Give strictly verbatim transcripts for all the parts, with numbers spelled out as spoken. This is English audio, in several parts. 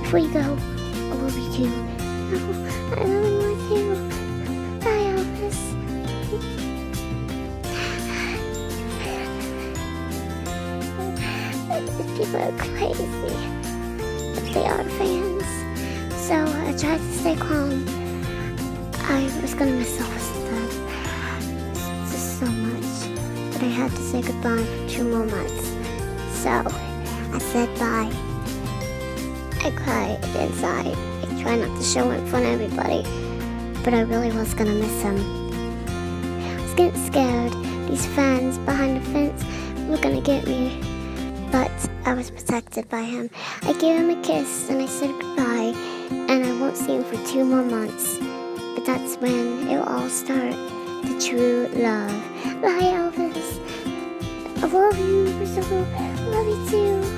before you go, I love you too. Oh, I love you more too. Bye, Elvis. These people are crazy, but they are fans. So I tried to stay calm. I was gonna miss Elvis to death. Just so much. But I had to say goodbye for two more months. So I said bye. I cried inside. I tried not to show it in front of everybody, but I really was gonna miss him. I was getting scared. These fans behind the fence were gonna get me, but I was protected by him. I gave him a kiss and I said goodbye, and I won't see him for two more months. But that's when it will all start, the true love. Bye, Elvis. I love you, Priscilla. I love you too.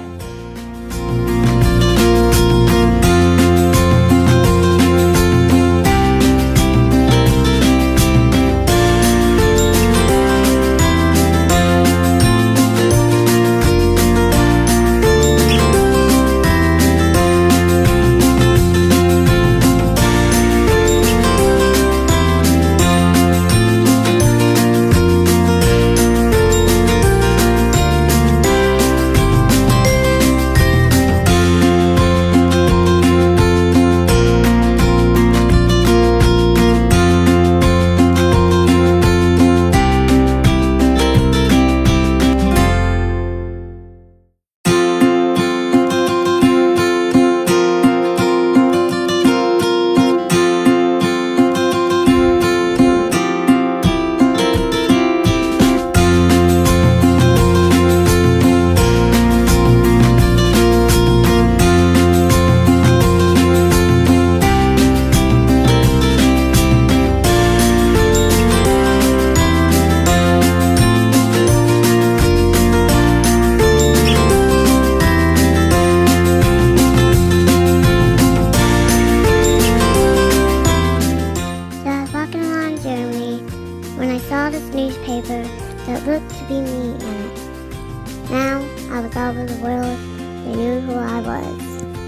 Newspaper that looked to be me in it. Now I was all over the world. They knew who I was.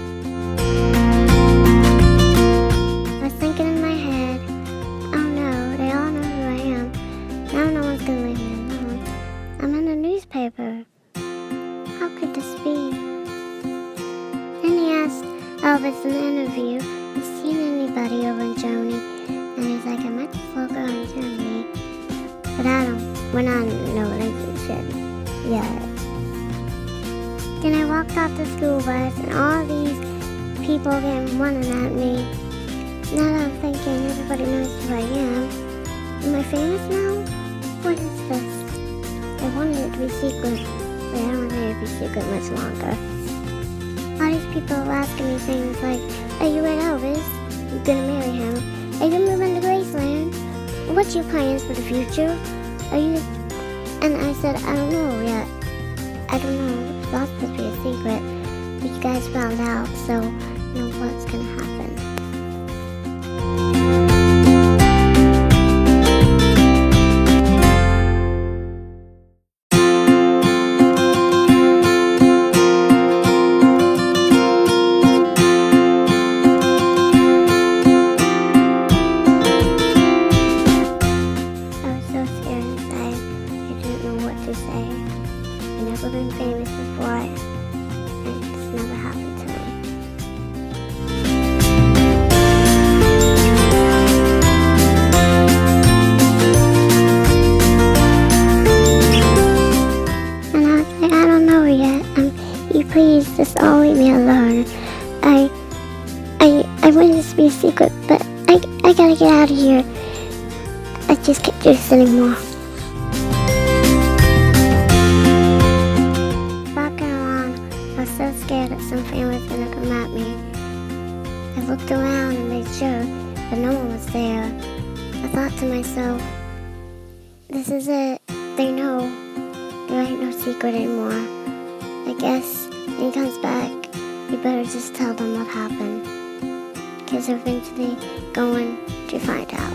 I was thinking in my head, oh no, they all know who I am. Now no one's gonna leave me alone. I'm in the newspaper. How could this be? Then he asked Elvis in the interview if he's seen anybody over in Germany, and he's like, I met this little girl in Germany. But I don't, we're not in no relationship yet. Then I walked off the school bus and all these people came running at me. Now that I'm thinking everybody knows who I am. Am I famous now? What is this? I wanted it to be secret, but I don't want it to be secret much longer. All these people are asking me things like, are you with Elvis? You gonna marry him? Are you moving to Graceland? What's your plans for the future? Are you... And I said, I don't know yet. I don't know. It's not supposed to be a secret. But you guys found out, so you know what's gonna happen. I've never been famous before, and it's never happened to me. And I was like, I don't know yet. Um, you please just all leave me alone. I, I, I want this to be a secret, but I, I gotta get out of here. I just can't do this anymore. I was so scared that some fan was gonna come at me. I looked around and made sure that no one was there. I thought to myself, this is it. They know. There ain't no secret anymore. I guess when he comes back, you better just tell them what happened. Because they're eventually going to find out.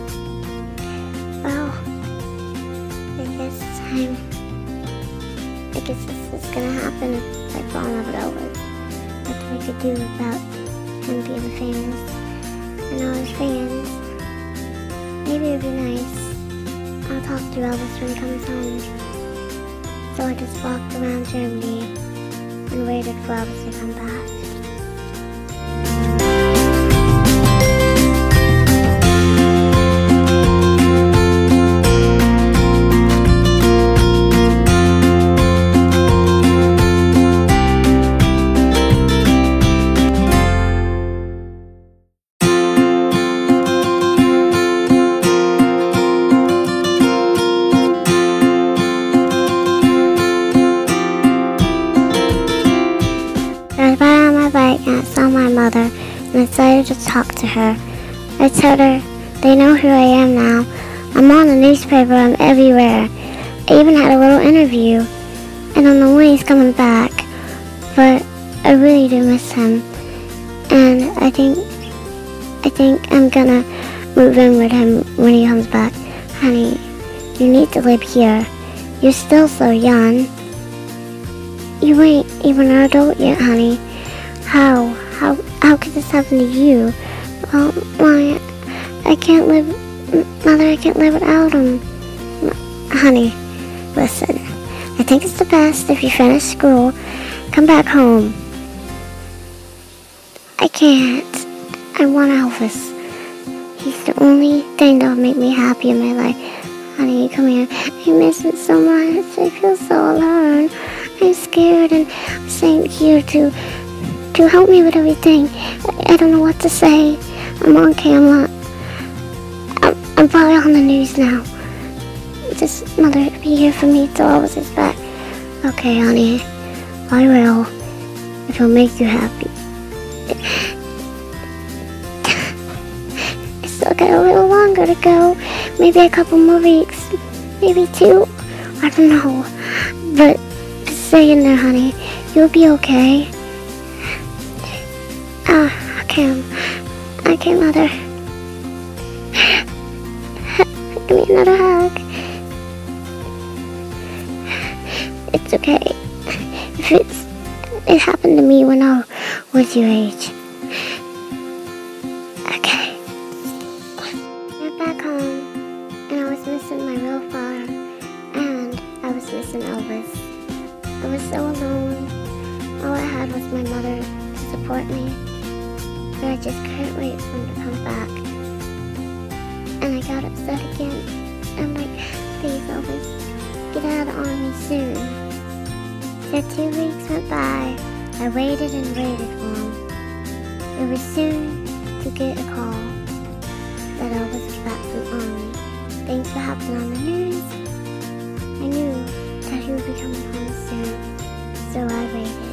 Well, I guess it's time I guess this is gonna happen if I fall in love with Elvis. Nothing we could do about him being famous and all his fans. Maybe it'd be nice. I'll talk to Elvis when he comes home. So I just walked around Germany and waited for Elvis to come back. And I saw my mother and I decided to talk to her. I told her, they know who I am now. I'm on the newspaper, I'm everywhere. I even had a little interview. I don't know when he's coming back, but I really do miss him. And I think, I think I'm gonna move in with him when he comes back. Honey, you need to live here. You're still so young. You ain't even an adult yet, honey. How? How how could this happen to you? Well, why? I can't live, Mother, I can't live without him. Honey, listen, I think it's the best if you finish school, come back home. I can't. I want Elvis. He's the only thing that'll make me happy in my life. Honey, come here. I miss him so much. I feel so alone. I'm scared and I'm staying here to to help me with everything. I don't know what to say. I'm on camera. I'm, I'm probably on the news now. Just, Mother, be here for me till Elvis is back. Okay, honey. I will. If it'll make you happy. I still got a little longer to go. Maybe a couple more weeks. Maybe two. I don't know. But just stay in there, honey. You'll be okay. Ah, okay, okay, Mother. Give me another hug. It's okay. If it's, it happened to me when I was your age. Okay. I went back home, and I was missing my real father, and I was missing Elvis. I was so alone. All I had was my mother to support me. But I just couldn't wait for him to come back. And I got upset again. I'm like, please, Elvis, get out of the army soon. So two weeks went by. I waited and waited for him. It was soon to get a call that Elvis was back from the army. Things were happening on the news. I knew that he would be coming home soon. So I waited.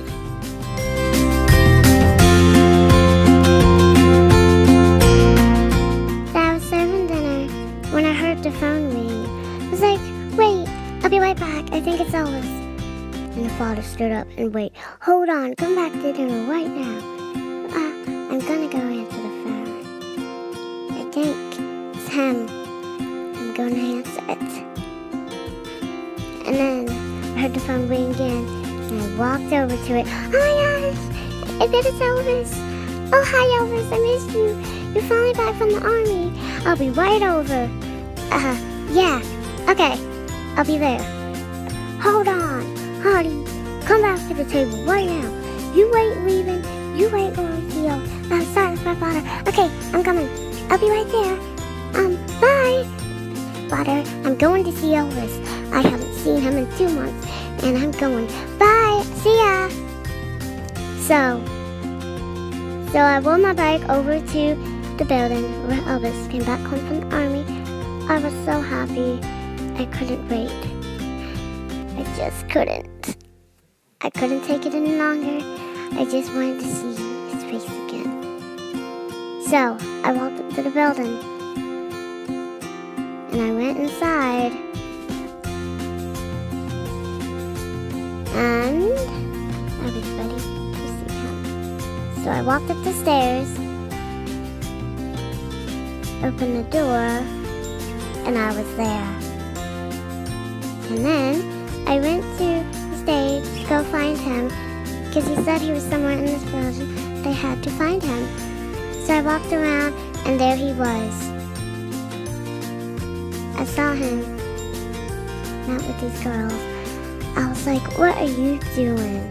The phone ring. I was like, wait, I'll be right back. I think it's Elvis. And the father stood up and wait. Hold on, come back to dinner right now. Uh, I'm gonna go answer the phone. I think it's him. I'm gonna answer it. And then I heard the phone ring again, and I walked over to it. Oh my gosh, I bet it's Elvis. Oh hi Elvis, I missed you. You're finally back from the army. I'll be right over. Uh, yeah, okay, I'll be there. Hold on, honey, come back to the table right now. You ain't leaving, you ain't going to deal. I'm sorry, it's my father. Okay, I'm coming. I'll be right there. Um, bye. Father, I'm going to see Elvis. I haven't seen him in two months, and I'm going. Bye, see ya. So, so I rode my bike over to the building where Elvis came back home from the army. I was so happy, I couldn't wait. I just couldn't. I couldn't take it any longer. I just wanted to see his face again. So, I walked up to the building, and I went inside, and I was ready to see him. So I walked up the stairs, opened the door, and I was there. And then I went to the stage because he said he was somewhere in this building. They had to find him. So I walked around, and there he was. I saw him, not with these girls. I was like, what are you doing?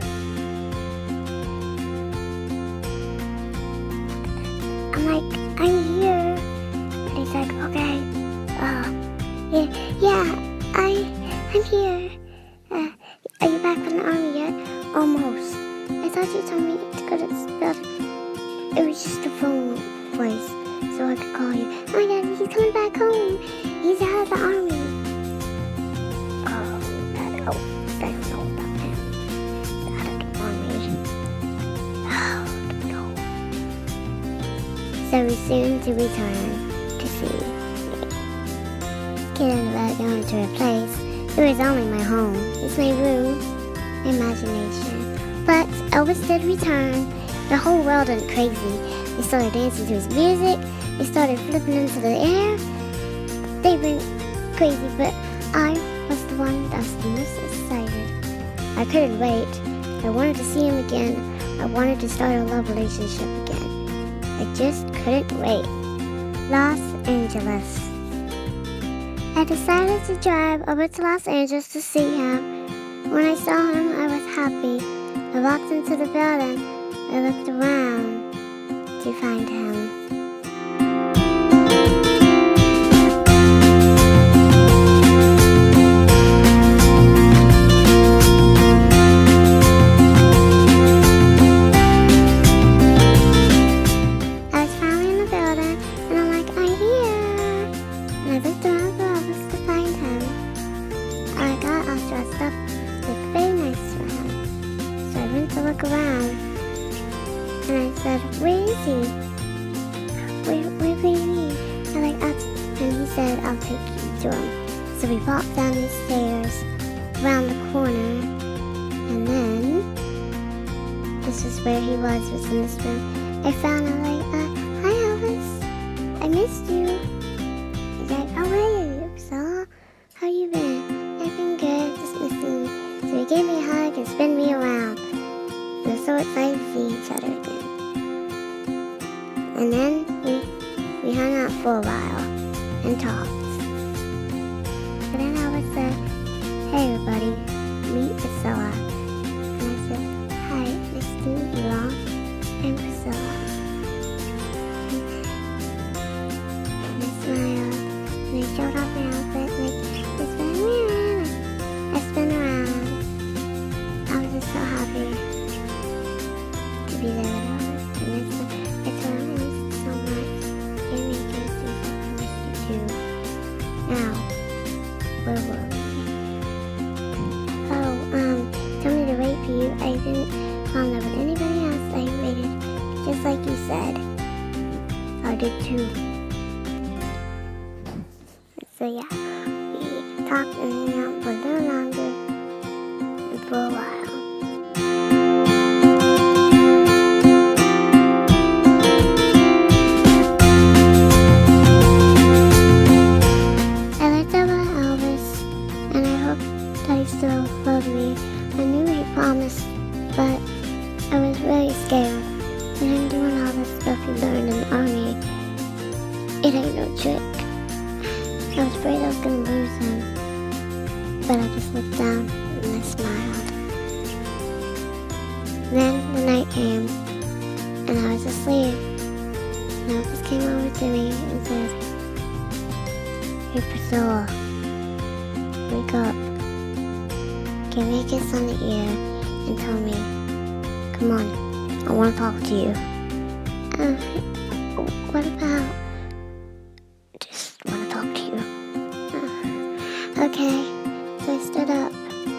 I'm like, I'm here. And he's like, okay, uh, yeah, yeah, I, I'm here. Uh, are you back from the army yet? Almost. I thought you told me to go to this building. It was just a phone place, so I could call you. Oh my God, he's coming back home. He's out of the army. Oh, that, oh, I don't know about him. He's out of the army. Oh, no. So he's soon to return to see me. Kidding about going to a place. It was only my home. It's my room, my imagination. But Elvis did return. The whole world went crazy. They started dancing to his music. They started flipping into the air. They went crazy, but I was the one that was the most excited. I couldn't wait. I wanted to see him again. I wanted to start a love relationship again. I just couldn't wait. Los Angeles. I decided to drive over to Los Angeles to see him. When I saw him, I was happy. I walked into the building. I looked around to find him. I was finally in the building, and I'm like, I'm here. And I looked around for Elvis to find him. I got all dressed up, looked very nice for him. So I went to look around. And I said, where is he? Where, where, where is he? I'm like, I'll and he said, I'll take you to him. So we walked down these stairs, around the corner, and then, this is where he was, was in this room. I found him like, uh, hi Elvis, I missed you. He's like, how are you, Priscilla? How you been? I've been good, just missing you. So he gave me a hug and spun me around. We were so excited to see each other again. And then we we hung out for a while and talked. And then Elvis said, hey everybody, meet Priscilla. And I said, hi, nice to meet you all. I'm Priscilla. And I smiled. And I showed off my outfit. And I, this is what I'm wearing. I spun around. I was just so happy to be there with Elvis. And it's, I told him I missed you so much. Can't make it since I missed you too. Now, where were we? Oh, um, told me to wait for you. I didn't fall in love with anybody else. I waited just like you said. I did too. So yeah, we talked and hung out for a little longer and for a while. Still loved me. I knew he promised, but I was really scared. And him doing all this stuff he learned in the army, it ain't no trick. I was afraid I was gonna lose him, but I just looked down and I smiled. Then the night came, and I was asleep. And Elvis came over to me and said, hey Priscilla, wake up. Gave me a kiss on the ear and told me, come on, I want to talk to you. Uh, what about? Just want to talk to you. Uh, okay, so I stood up.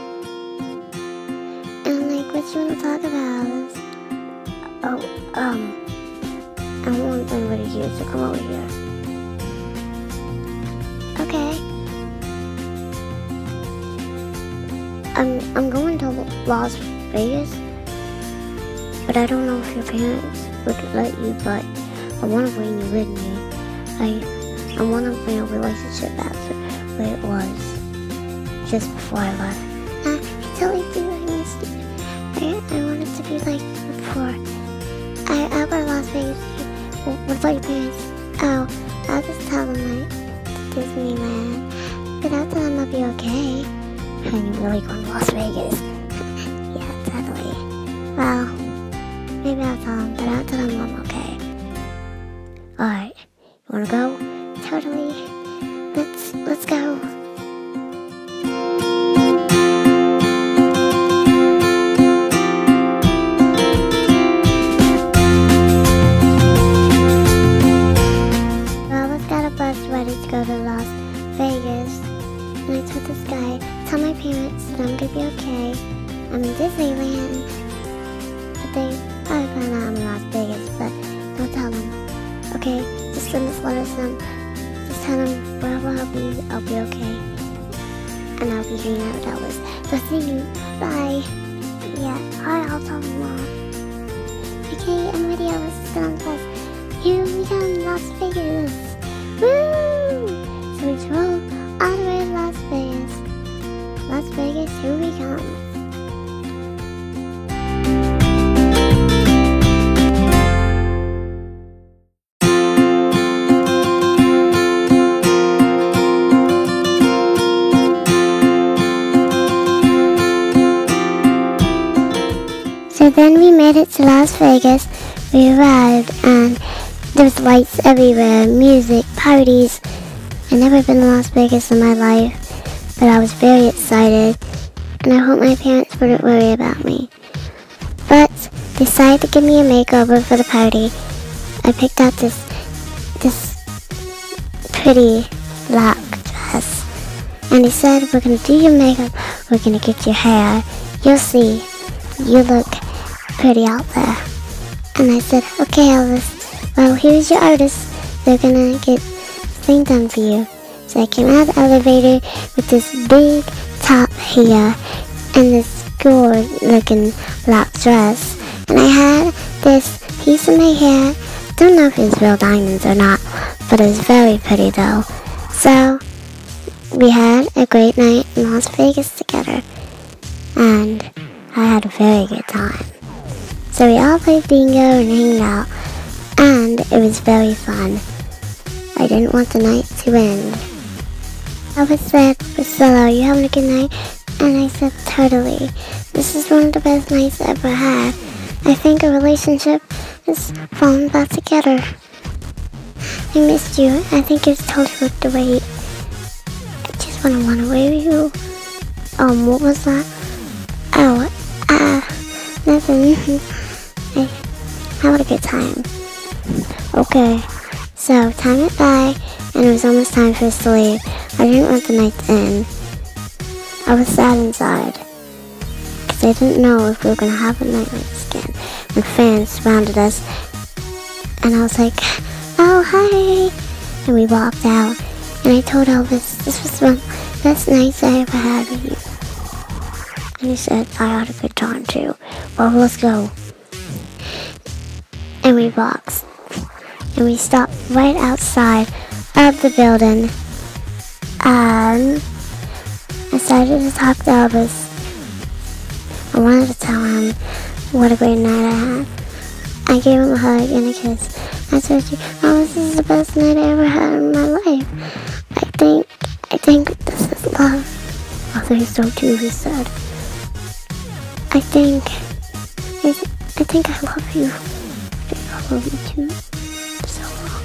And I'm like, what you want to talk about, Alice? Oh, um, I want everybody here, so come over here. Okay. I'm, I'm going to Las Vegas, but I don't know if your parents would let you, but I want to bring you with me. I, I want to bring a relationship back to where it was, just before I left. Uh, I totally do, I missed you. I, I want it to be Vegas. Yeah, totally. Well, maybe I'll tell him, but I'll tell him I'm okay. Alright, you wanna go? Totally. Let's, let's go. Well, let's got a bus ready to go to Las Vegas. And I told this guy, tell my parents that I'm gonna be okay. I'm in Disneyland. But they probably found out I'm in Las Vegas, but don't tell them. Okay, just send this letter to them. Just tell them wherever I'll be, I'll be okay. And I'll be hanging out with Elvis. So see you. Bye. Yeah, alright, I'll tell them more. Okay, I'm ready. Elvis is on the bus. Here we go in Las Vegas. Woo! So we drove all the way to Las Vegas. Las Vegas, here we come. So then we made it to Las Vegas. We arrived and there was lights everywhere, music, parties. I've never been to Las Vegas in my life, but I was very excited and I hope my parents wouldn't worry about me. But they decided to give me a makeover for the party. I picked out this this pretty black dress and they said, we're going to do your makeup, we're going to get your hair, you'll see, you look pretty out there. And I said, okay Elvis, well here's your artist, they're gonna get thing done for you. So I came out of the elevator with this big top here and this good looking black dress. And I had this piece in my hair, don't know if it was real diamonds or not, but it was very pretty though. So we had a great night in Las Vegas together and I had a very good time. So we all played bingo and hanged out, and it was very fun. I didn't want the night to end. Elvis said, Priscilla, are you having a good night? And I said, totally. This is one of the best nights I ever had. I think our relationship is falling back together. I missed you. I think it's totally worth the wait. I just want to run away with you. Um, what was that? Oh, ah, uh, nothing. I had a good time. Okay, so time went by and it was almost time for us to leave. I didn't want the night to end. I was sad inside because I didn't know if we were going to have a night like this again. When fans surrounded us and I was like, oh hi, and we walked out and I told Elvis this was one of the best nights I ever had with you. And he said, I had a good time too. Well, let's go. And we walked. And we stopped right outside of the building. And I started to talk to Elvis. I wanted to tell him what a great night I had. I gave him a hug and a kiss. I told you, oh, this is the best night I ever had in my life. I think, I think this is love. I think so too, he said. I think, I, th I think I love you. I think I love you too. So long.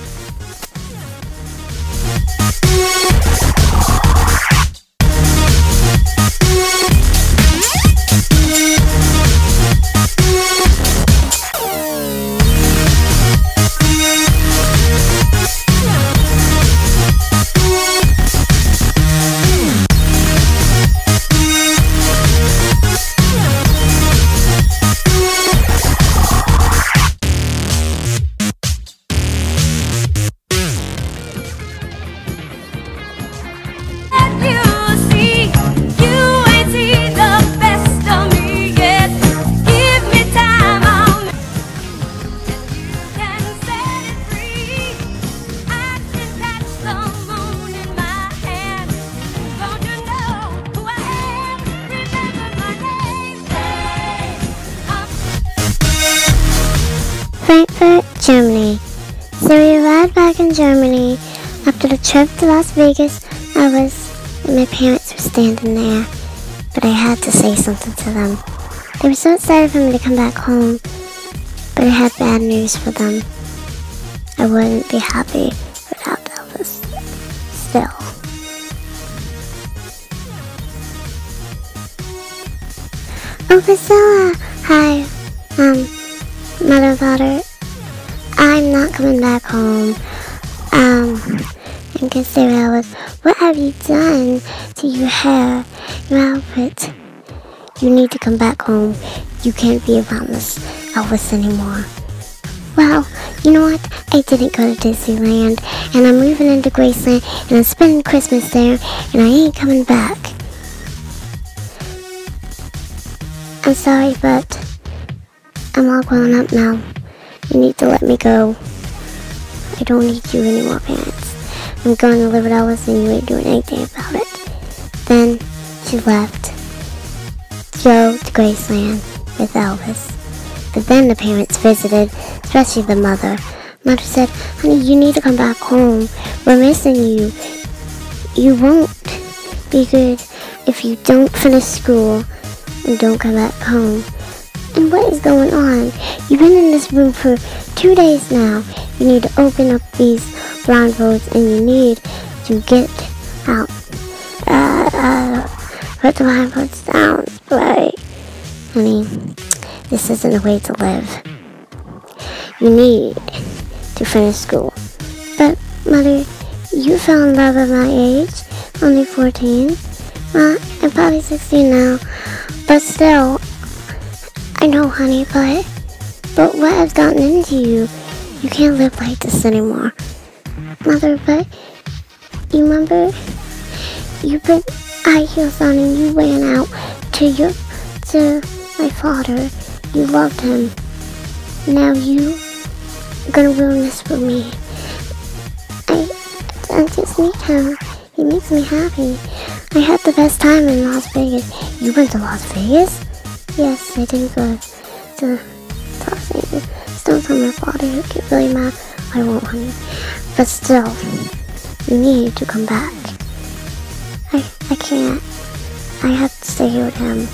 Frankfurt, Germany. So we arrived back in Germany. After the trip to Las Vegas, I was, my parents were standing there. but I had to say something to them. They were so excited for me to come back home, but I had bad news for them. I wouldn't be happy without Elvis. Still. Oh, Priscilla! Hi. Um, mother and daughter. I'm not coming back home. Um, and consider Elvis. What have you done to your hair, your outfit? You need to come back home. You can't be around this Elvis anymore. Well, you know what? I didn't go to Disneyland, and I'm moving into Graceland, and I'm spending Christmas there, and I ain't coming back. I'm sorry, but I'm all grown up now. You need to let me go. I don't need you anymore, parents. I'm going to live with Elvis, and you ain't doing anything about it. Then she left to go to Graceland with Elvis. But then the parents visited, especially the mother. Mother said, honey, you need to come back home. We're missing you. You won't be good if you don't finish school and don't come back home. And what is going on? You've been in this room for two days now. You need to open up these blindfolds and you need to get out. Uh, uh, put the blindfolds down, right? Honey, this isn't a way to live. You need to finish school. But, Mother, you fell in love at my age, only fourteen. Well, I'm probably sixteen now, but still, I know, honey, but, but what has gotten into you? You can't live like this anymore. Mother, but, you remember, you put high heels on and you ran out to your, to my father. You loved him. Now you are gonna ruin this for me. I, I just need him. He makes me happy. I had the best time in Las Vegas. You went to Las Vegas? Yes, I didn't go to Las Vegas. Don't tell my father, he'll get really mad. I won't, honey. But still, you need to come back. I, I can't. I have to stay here with him.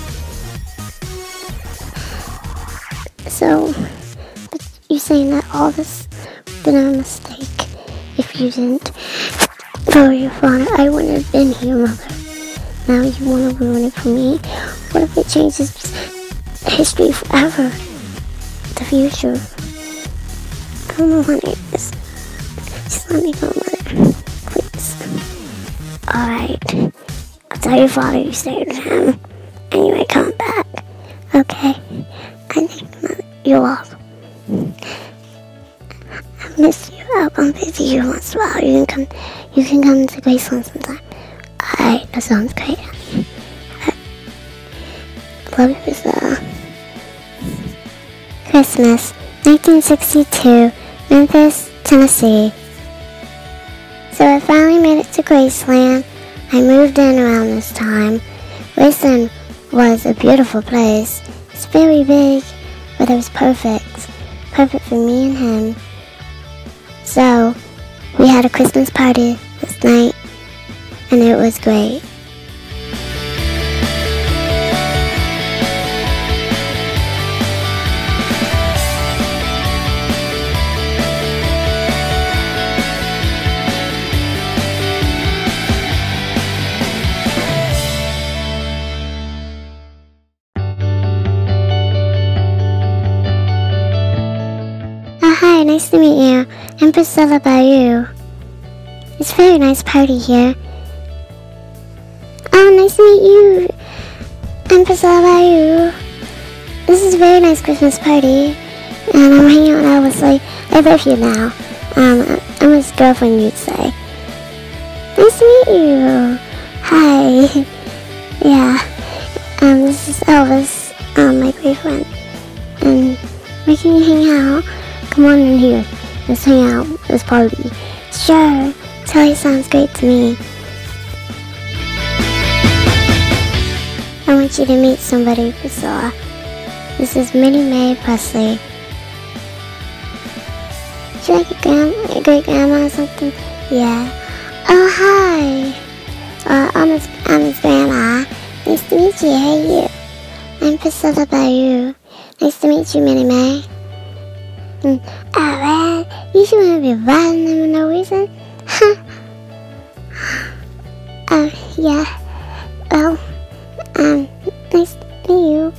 So, but you're saying that all this been a mistake. If you didn't for your father, I wouldn't have been here, Mother. Now you want to ruin it for me? What if it changes history forever? The future. I don't know, honey. Just, just let me go, Mother. Please. Alright. I'll tell your father you stayed with him. And you ain't coming back. Okay. I think, Mother, you're welcome. I miss you. I'll bump into you once in a while. You can come, you can come to Graceland sometime. Alright, that sounds great. I love you, Priscilla. Christmas, nineteen sixty-two, Memphis, Tennessee. So I finally made it to Graceland. I moved in around this time. Graceland was a beautiful place. It's very big, but it was perfect. Perfect for me and him. So, we had a Christmas party this night, and it was great. Hi, nice to meet you. I'm Priscilla Bayou. It's a very nice party here. Oh, nice to meet you. I'm Priscilla Bayou. This is a very nice Christmas party. And I'm hanging out with Elvis. Like, I live here now. Um, I'm his girlfriend, you'd say. Nice to meet you. Hi. Yeah. Um, this is Elvis, um, my boyfriend. And we can hang out. Come on in here. Let's hang out. Let's party. Sure. Totally sounds great to me. I want you to meet somebody, Priscilla. This is Minnie Mae Presley. She like your grandma, your great grandma or something? Yeah. Oh, hi. Uh, I'm his, I'm his grandma. Nice to meet you. Hey, you. I'm Priscilla by you. Nice to meet you, Minnie Mae. Mm. Alright, you should want to be riding them for no reason. Huh. Um, yeah. Well, um, nice to meet you.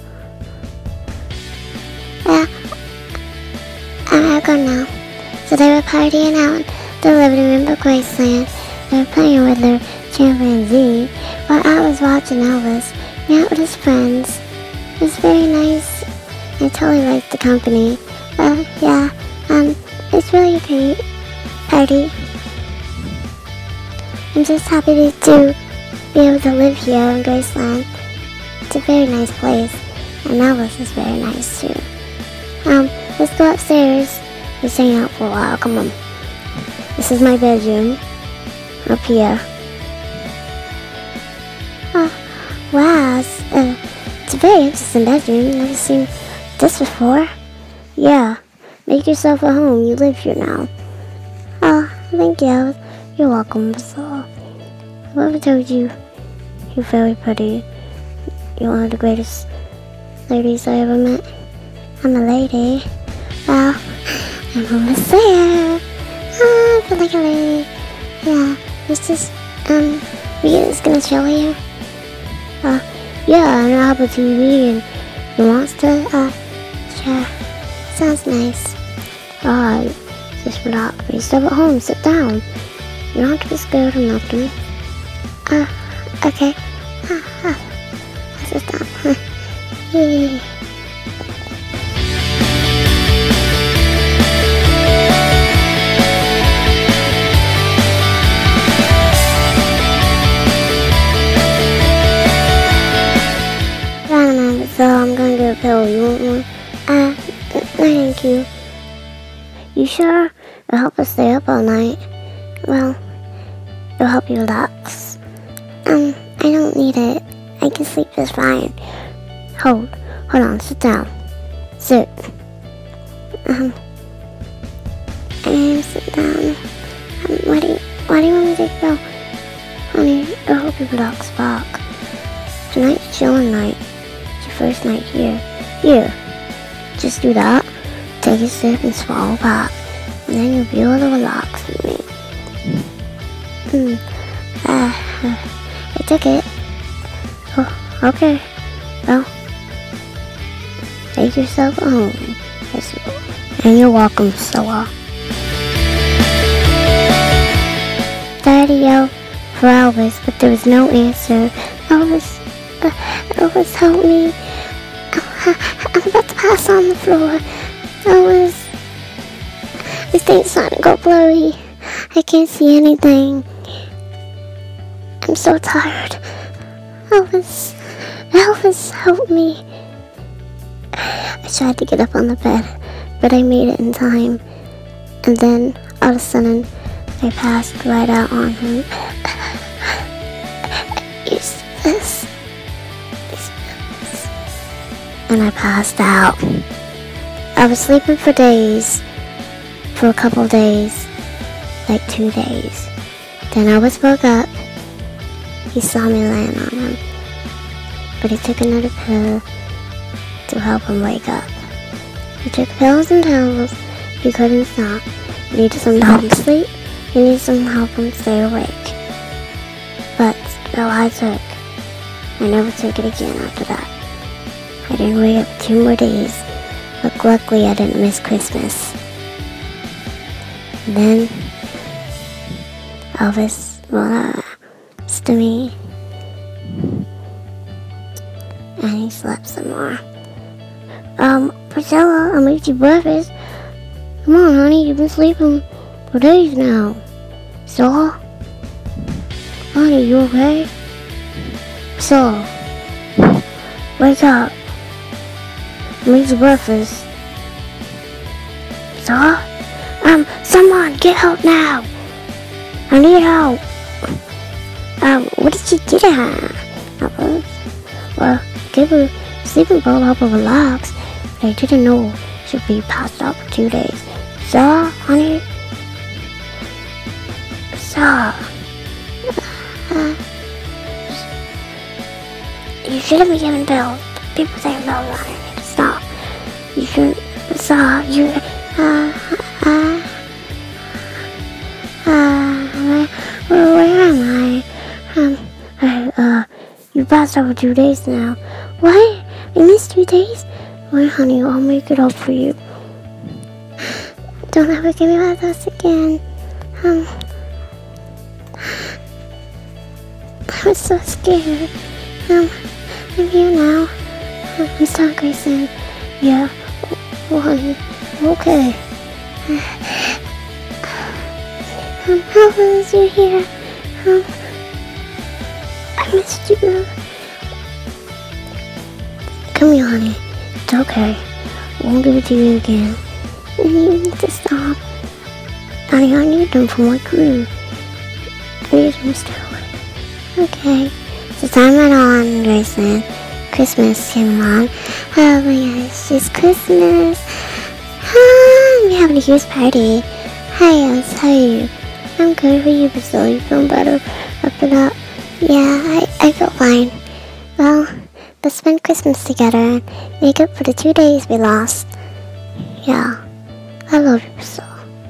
Yeah. I'm gonna go now. So they were partying out in the living room of Graceland. They were playing with their chimpanzee while I was watching Elvis hang out with his friends. It was very nice. I totally liked the company. Uh, yeah, um, it's really a great party. I'm just happy to, to be able to live here in Graceland. It's a very nice place, and Elvis is very nice too. Um, let's go upstairs. Let's hang out for a while. Come on. This is my bedroom. Up here. Oh, wow. It's, uh, it's a very interesting bedroom. I've never seen this before. Yeah. Make yourself at home. You live here now. Oh, thank you. You're welcome. So, whoever told you you're very pretty. You're one of the greatest ladies I ever met. I'm a lady. Well, I'm almost there. Ah, I feel like a lady. Yeah, it's just, um, Rita is gonna chill here. Uh, yeah, and I'll have a T V and you want to, uh, sure. Sounds nice. Ah, just relax. When you step at home, sit down. You don't have to be scared or nothing. Uh, okay. Ah, ah. I'll sit down. Yay. So I'm going to get a pill. You want one? Uh, no thank you. You sure? It'll help us stay up all night. Well, it'll help you relax. Um, I don't need it. I can sleep just fine. Hold. Hold on. Sit down. Sit. Um, and sit down. Um, why do you, why do you want me to take a pill? Honey, it'll help you relax back. Tonight's chilling night. First night here. Here. Just do that. Take a sip and swallow back. And then you'll be able to relax with me. Hmm. Uh, uh, I took it. Oh, okay. Well, make yourself at home. And you're welcome, Priscilla. Daddy yelled for Elvis, but there was no answer. Elvis, uh, Elvis, help me. I'm about to pass on the floor. Elvis, this thing's starting to go blurry. I can't see anything. I'm so tired. Elvis, Elvis, help me. I tried to get up on the bed, but I made it in time. And then, all of a sudden, I passed right out on him. Use this. And I passed out. I was sleeping for days, for a couple days, like two days. Then I was woke up. He saw me laying on him, but he took another pill to help him wake up. He took pills and pills. He couldn't stop. He needed some help him sleep. He needed some help him stay awake. But still I took. I never took it again after that. I didn't wait up two more days, but luckily I didn't miss Christmas. And then Elvis was to me, and he slept some more. Um, Priscilla, I made you breakfast. Come on, honey, you've been sleeping for days now. So, honey, you okay? So, wake up. I made you breakfast. So, um, someone get help now. I need help. Um, what did you get her? Well, give her a sleeping pill to help her relax, but I didn't know she'd be passed out for two days. So, honey? So, uh, you shouldn't be giving bells. People say bells on it. You stop. You shouldn't stop. You, uh, uh, uh, where, where, where am I? Um, uh, uh, you passed over two days now. What? I missed two days? Well, honey, I'll make it up for you. Don't ever give me one of those again. Um, I was so scared. Um, I'm here now. Um, I'm sorry, Grayson. Yeah, oh, honey, okay. Um, how long is you here? Um, I missed you. Come here, honey. It's okay. I won't give it to you again. You need to stop. Honey, I need them for my crew. I need them still. Okay. So time went on, Grayson. Christmas came along. Oh my gosh, it's Christmas. Ah, we're having a huge party. Hi, Elvis, how are you? I'm good. For you, Priscilla? You feeling better after that? Yeah, I, I feel fine. Well, let's spend Christmas together and make up for the two days we lost. Yeah, I love you, Priscilla.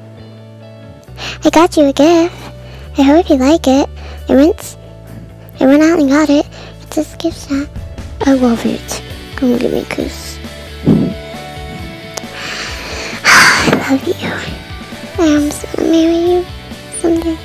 I got you a gift. I hope you like it. I went, I went out and got it. It's a gift shop. I love it. Come give me a kiss. I love you. I am just gonna marry you someday.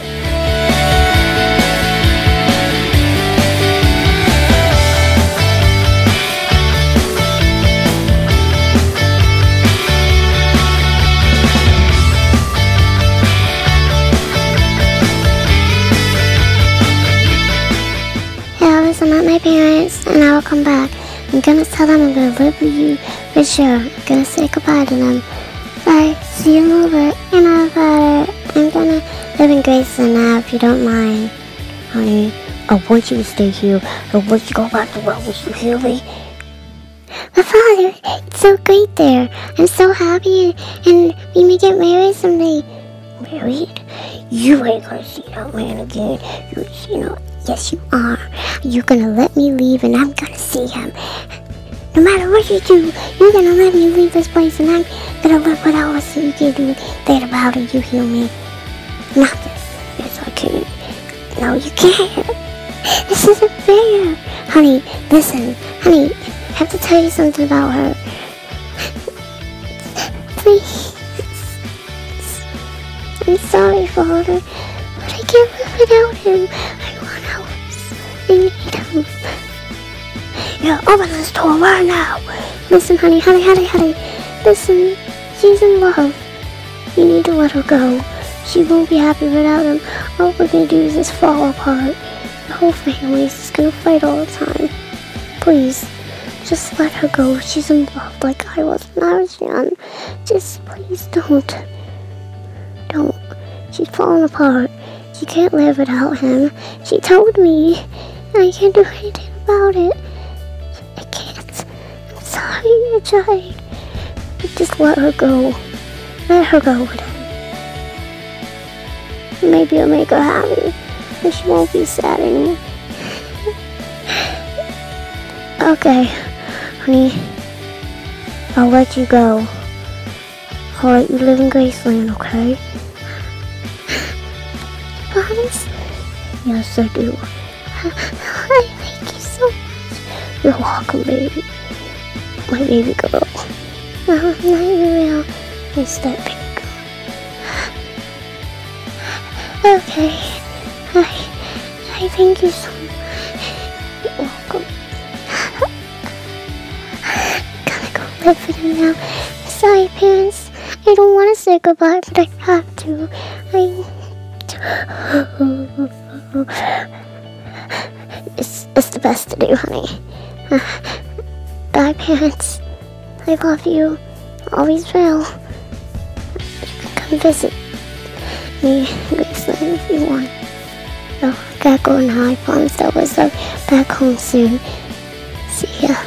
I'm at my parents and I will come back. I'm gonna tell them I'm gonna live with you for sure. I'm gonna say goodbye to them. Bye. See you in a little bit. And I love it. I'm gonna live in Grayson now if you don't mind. Honey, I want you to stay here. I want you to go back to where you hear me. My father, it's so great there. I'm so happy and, and we may get married someday. Married? You ain't gonna see that man again. You, you know. Yes, you are. You're gonna let me leave and I'm gonna see him. No matter what you do, you're gonna let me leave this place and I'm gonna live with Elvis so you can do that about it. You hear me? Not this. Yes, I can. No, you can't. This isn't fair. Honey, listen. Honey, I have to tell you something about her. Please. I'm sorry, Father, but I can't live without him. I need him. Yeah, open this door right now. Listen, honey, honey, honey, honey. Listen, she's in love. You need to let her go. She won't be happy without him. All we're gonna do is just fall apart. The whole family is just gonna fight all the time. Please, just let her go. She's in love like I was when I was young. Just please don't. Don't. She's falling apart. She can't live without him. She told me. I can't do anything about it. I can't. I'm sorry, I tried. But just let her go. Let her go with him. Maybe it'll make her happy. And she won't be sad anymore. Okay, honey. I'll let you go. I'll let you live in Graceland, okay? Promise? Yes, I do. I thank you so much. You're welcome, baby. My baby girl. No, I'm not your real. It's that baby girl. Okay. I, I thank you so much. You're welcome. I'm gonna go live with him now. Sorry, parents. I don't want to say goodbye, but I have to. I... It's, it's the best to do, honey. Uh, bye, parents. I love you. Always will. You can come visit me in Graceland if you want. Oh, I gotta go now. I promised I was uh, back home soon. See ya.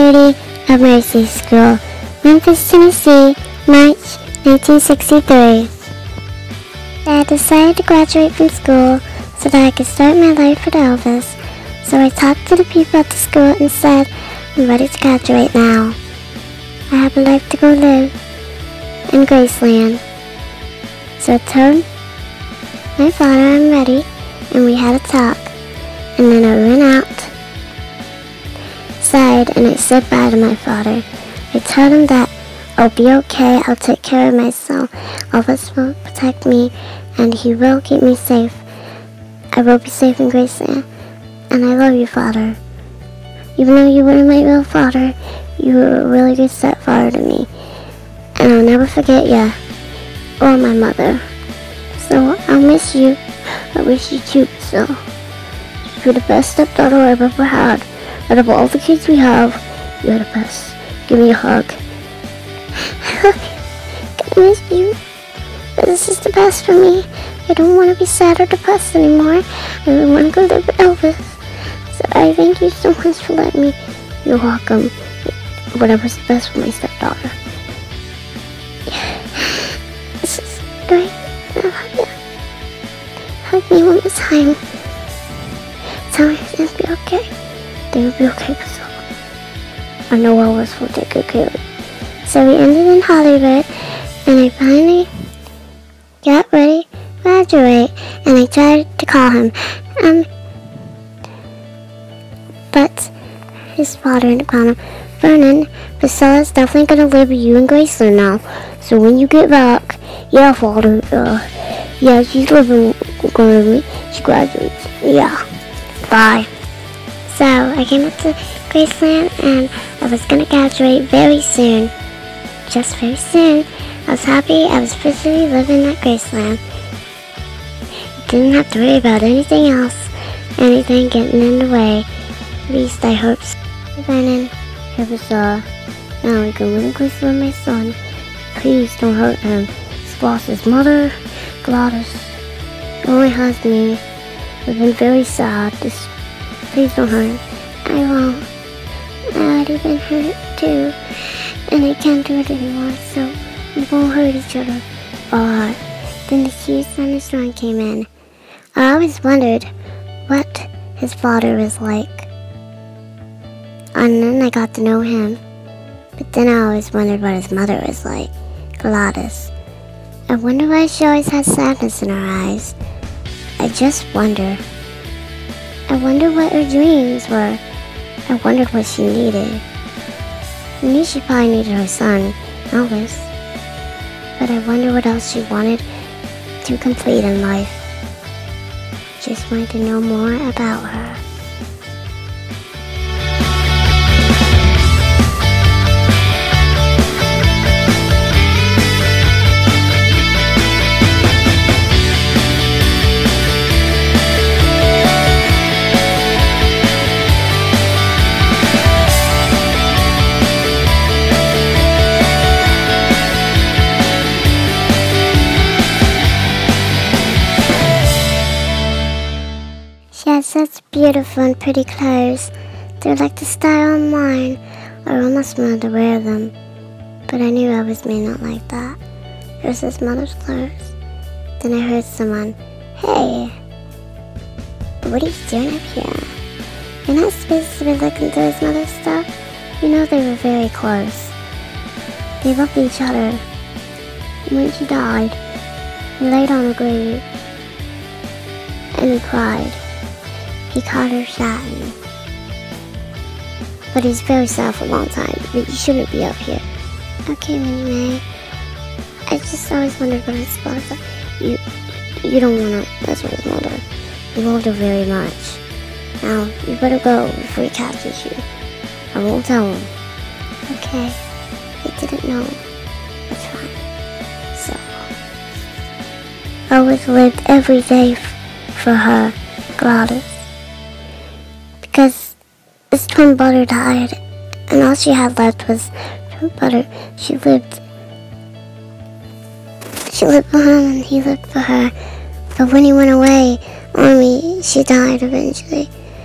thirty of Mercy School, Memphis, Tennessee, March nineteen sixty-three. I decided to graduate from school so that I could start my life with Elvis. So I talked to the people at the school and said, I'm ready to graduate now. I have a life to go live in Graceland. So I told my father I'm ready, and we had a talk. And then I went out, sighed, and I said bye to my father. I told him that I'll be okay, I'll take care of myself, Elvis will protect me, and he will keep me safe. I will be safe in Graceland, and I love you, Father. Even though you weren't my real father, you were a really good stepfather to me, and I'll never forget you, or my mother. So I'll miss you. I wish you too, so you're the best stepdaughter I've ever had. Out of all the kids we have, you're the best. Give me a hug. I love you. I miss you. But this is the best for me. I don't want to be sad or depressed anymore. I really want to go live with Elvis. So I thank you so much for letting me. You're welcome. Whatever's the best for my stepdaughter. This is great. I love you. Hug me one more time. Tell me everything's be okay. They will be okay, Priscilla. I know Elvis will take good care of it. So we ended in Hollywood, and I finally got ready to graduate, and I tried to call him. Um, but his father ended up calling him, Vernon, Priscilla's definitely going to live with you in Graceland now. So when you get back, yeah, Father, uh, yeah, she's living going with me. She graduates. Yeah. Bye. So I came up to Graceland, and I was going to graduate very soon. Just very soon. I was happy I was physically living at Graceland. Didn't have to worry about anything else, anything getting in the way. At least I hope so. Vernon, it was, uh, now I can live in Graceland with my son. Please don't hurt him. He's lost his mother, Gladys. He only has me. I've been very sad. Just, please don't hurt him. I won't. I already been hurt too. And I can't do it anymore, so we won't hurt each other. But then the huge thunderstorm came in. I always wondered what his father was like. And then I got to know him. But then I always wondered what his mother was like, Gladys. I wonder why she always had sadness in her eyes. I just wonder. I wonder what her dreams were. I wondered what she needed. I knew she probably needed her son, Elvis. But I wonder what else she wanted to complete in life. Just wanted to know more about her. She had such beautiful and pretty clothes. They're like the style of mine. I almost wanted to wear them. But I knew Elvis may not like that. It was his mother's clothes. Then I heard someone, "Hey, what are you doing up here? You're not supposed to be looking through his mother's stuff." You know they were very close. They loved each other. And when she died, he laid on her grave. And he cried. He called her satin. But he's very sad for a long time. But you shouldn't be up here. Okay, Minnie Mae. I just always wondered what his father was like. You, you don't want to mess with his mother. You loved her very much. Now, you better go before he catches you. I won't tell him. Okay. I didn't know. That's fine. So, I always lived every day for her, Gladys. Because his twin brother died, and all she had left was twin brother. She lived, she lived for him, and he lived for her. But when he went away on me, she died eventually.